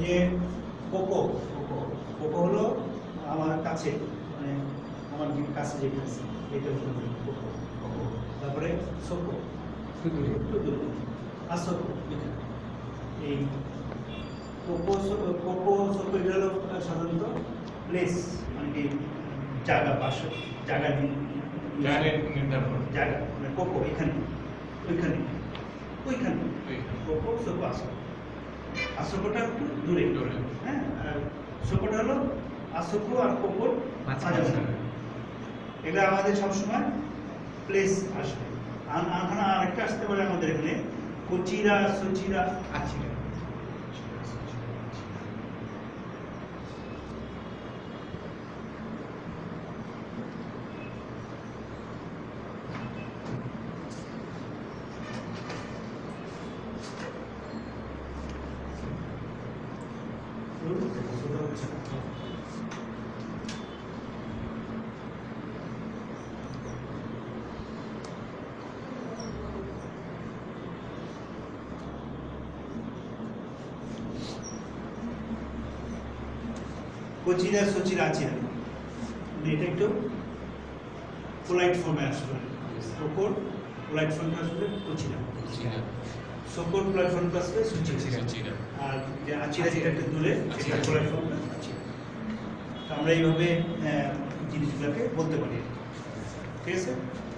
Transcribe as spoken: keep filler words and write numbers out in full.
এদিকে cocoa cocoa cocoa হলো আমার কাছে, মানে আমার যে কাছে যেটা আছে এটা হলো কোকো কোকো। তারপরে সোকো একটু দূরে, আসোকো এখানে। এই কোকো কোকো সোকো এগুলো হলো সাধারণত প্লেস, মানে কি জায়গা, পাশে জায়গা জায়গা, মানে কোকো এখানে, ওইখানে, ওইখানে কোকো সোকো আসোকো। আসোকোটা একটু দূরে দূরে, হ্যাঁ, আর সোকোটা হলো আসোকো আর কোকোর মাঝামাঝি। এটা আমাদের সবসময় প্লেস আসবে। আর আরেকটা আসতে পারে আমাদের এখানে কোচিরা সোচিরা আচিরা। কোচিরা সোচিরা আচিরা, এটা একটু পোলাইট ফর্মে আসবে। কোকোর পোলাইট ফর্মে আসবে কোচিরা, সোকোর পোলাইট ফর্মে আসবে সোচিরা, আর যে আচিরা যেটা একটু দূরে সেটা পোলাইট ফর্মে আচিরা। তো আমরা এইভাবে জিনিসগুলোকে বলতে পারি, ঠিক আছে।